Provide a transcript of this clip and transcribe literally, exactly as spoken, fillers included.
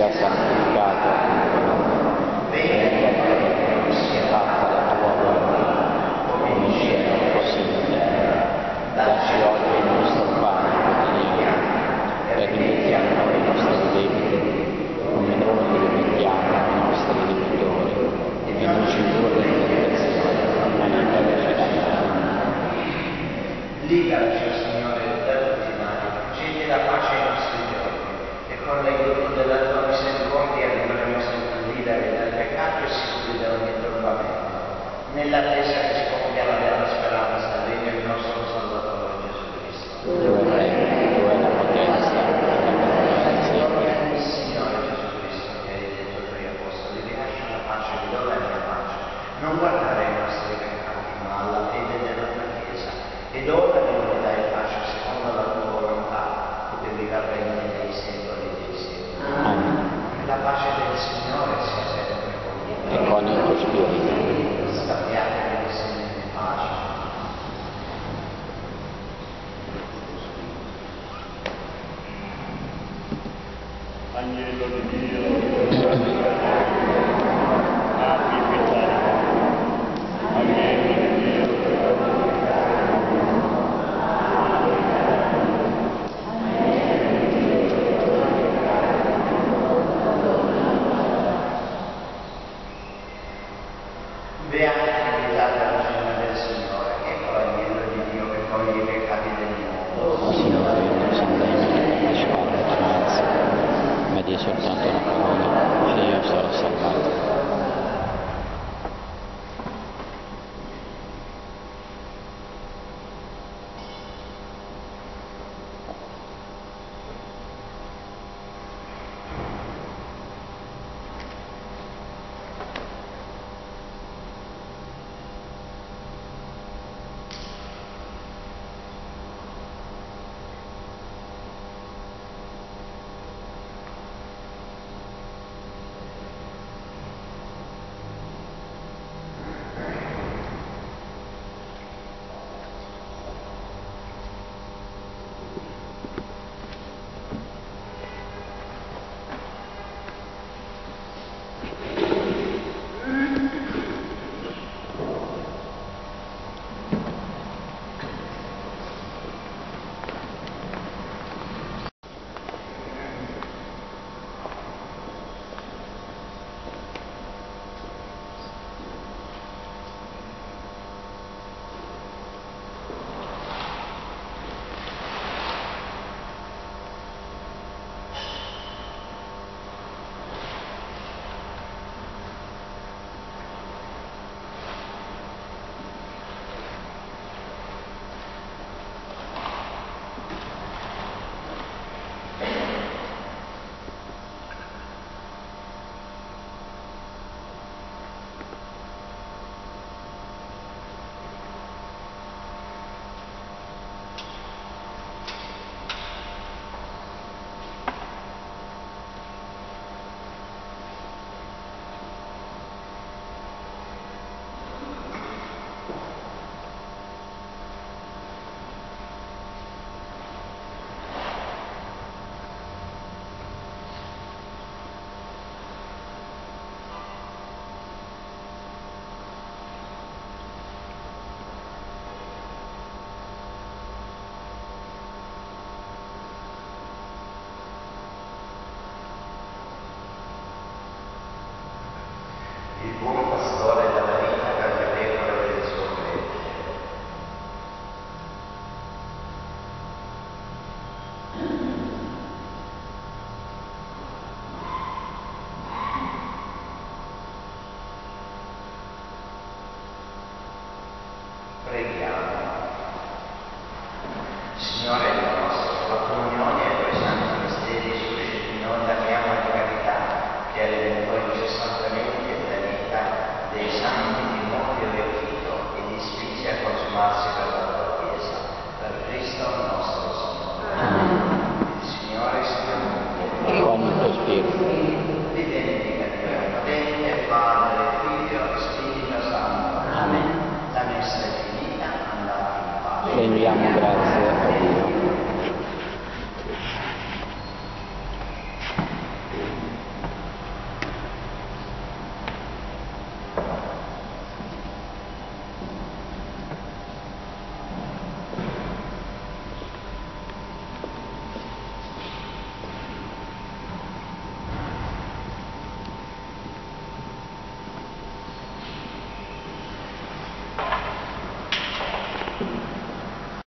sia santificato, venga sia fatta la tua volontà, come in cielo così in terra. Dacci oggi il nostro pane quotidiano e rimettiamo noi i nostri debiti, come noi li rimettiamo ai nostri debitori, e non ci indurre in tentazione, ma liberaci dal male. Liberaci, o Signore, da tutti i mali, concedi la pace ai nostri giorni, e con l'aiuto della tua misericordia vivremo sempre liberi dal peccato e sicuri da ogni turbamento, nell'attesa che si compia la vera speranza del nostro Salvatore Gesù Cristo. Tu è il Re, tu è la potenza, e la gloria in sempre. Signore Gesù Cristo, che hai detto ai tuoi apostoli, vi lascio la pace, vi do la mia pace. Non guardare ai nostri peccati, ma alla fede della tua Chiesa. Ed ora mi dai pace secondo la tua volontà, che viva e regni nei secoli dei secoli. Amen. La pace del Signore sia sempre con voi. E con il tuo spirito. Scambiate le segni di pace. Agnello di Dio, abbi pietà di noi. Agnello di Dio, Beati invitate alla cena del Signore, ecco l'agnello di Dio che toglie i peccati del mondo. O Signore, io non sono degno di partecipare alla danza, ma di soltanto una parola, e io sarò salvato. Il buon pastore dà la vita per le pecore del suo gregge. Preghiamo. Signore nostro, la comunione e i tuoi santi misteri susciti in noi la fiamma di carità che alimentò incessantemente la vita dei santi di Morio e Tito e di spinge a consumarsi per la tua Chiesa, per Cristo nostro Signore. Il Signore sia con voi. E con il tuo spirito. Vi benedica Dio Onnipotente, Padre, Figlio e Spirito Santo. Amen. La messa è finita, andate in pace. Rendiamo grazie a Dio.